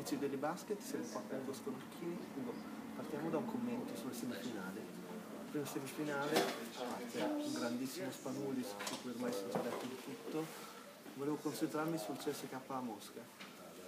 amici degli basket, siamo qua con Ugo Scorocchini. Ugo, partiamo da un commento sulle semifinali. Prima semifinale, un grandissimo Spanulis, su cui ormai si è già detto di tutto. Volevo concentrarmi sul CSKA a Mosca.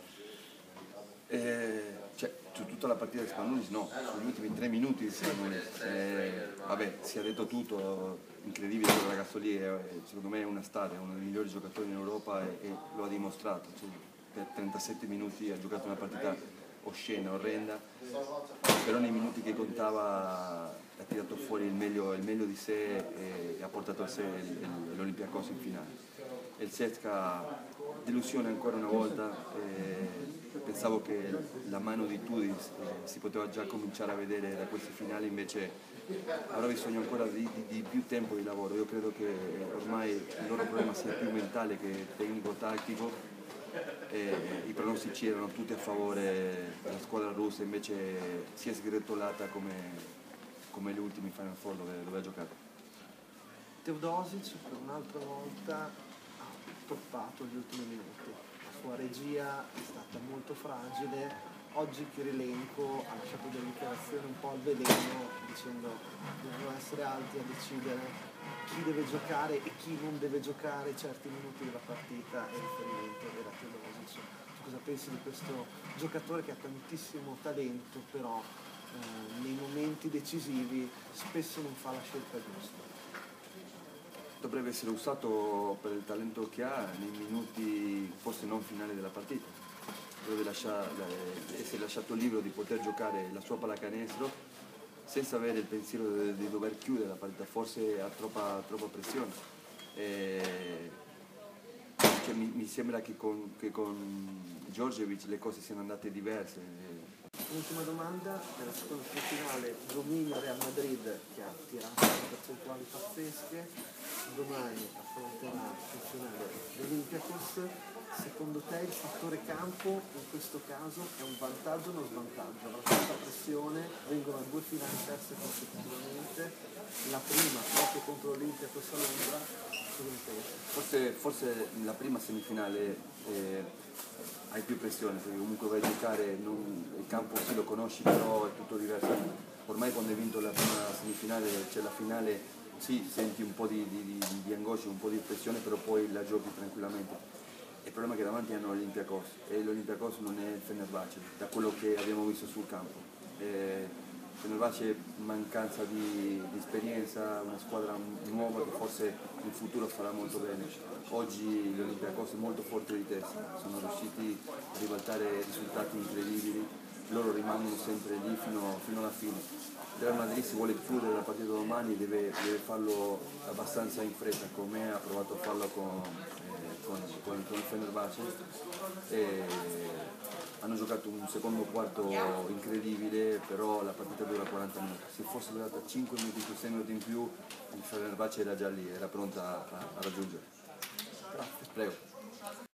Su tutta la partita di Spanulis no, sugli ultimi 3 minuti di Spanulis. Vabbè, si è detto tutto, incredibile quel ragazzo lì, secondo me è una star, è uno dei migliori giocatori in Europa e lo ha dimostrato. Cioè, per 37 minuti ha giocato una partita oscena, orrenda, però nei minuti che contava ha tirato fuori il meglio di sé e ha portato a sé l'Olympiacos in finale. E il CSKA, delusione ancora una volta, pensavo che la mano di Tudis si poteva già cominciare a vedere da questi finali, invece avrà bisogno ancora di più tempo di lavoro. Io credo che ormai il loro problema sia più mentale che tecnico-tattico. I pronostici erano tutti a favore della squadra russa, invece si è sgretolata come le ultime Final Four dove ha giocato. Teodosic per un'altra volta ha toppato gli ultimi minuti. La sua regia è stata molto fragile. Oggi Kirilenko ha lasciato delle dichiarazioni un po' al veleno, dicendo che devono essere altri a decidere chi deve giocare e chi non deve giocare certi minuti della partita, e riferimento era Teodosic. Tu cosa pensi di questo giocatore che ha tantissimo talento, però nei momenti decisivi spesso non fa la scelta giusta? Dovrebbe essere usato per il talento che ha nei minuti forse non finali della partita. Dovrebbe essere lasciato libero di poter giocare la sua pallacanestro senza avere il pensiero di dover chiudere la partita, forse ha troppa pressione. Cioè, mi sembra che con Djordjevic le cose siano andate diverse. L'ultima domanda, nella seconda finale dominio Real Madrid che ha tirato percentuali pazzesche, domani affronterà in finale l'Olympiacos. Secondo te il fattore campo in questo caso è un vantaggio o uno svantaggio? Avrà tanta pressione, vengono a 2 finali perse consecutivamente, la prima proprio contro l'Olympiacos a Londra, cosa ne pensi? Forse la prima semifinale hai più pressione, perché comunque vai a giocare, il campo sì lo conosci, però è tutto diverso. Ormai quando hai vinto la prima semifinale, c'è la finale, sì, senti un po' di angoscia, un po' di pressione, però poi la giochi tranquillamente. Il problema è che davanti hanno l'Olympiacos e l'Olympiacos non è il Fenerbahce, da quello che abbiamo visto sul campo. Fenerbahce mancanza di esperienza, una squadra nuova che forse in futuro farà molto bene. Oggi l'Olympiacos è molto forte di testa, sono riusciti a ribaltare risultati incredibili, loro rimangono sempre lì fino alla fine. Il Real Madrid, se vuole chiudere la partita domani, deve farlo abbastanza in fretta, come ha provato a farlo con il Fenerbahce. Hanno giocato un secondo quarto incredibile, però la partita dura 40 minuti. Se fosse durata 5 minuti più, 6 minuti in più, il Fenerbahce era già lì, era pronta a raggiungere. Grazie. Prego.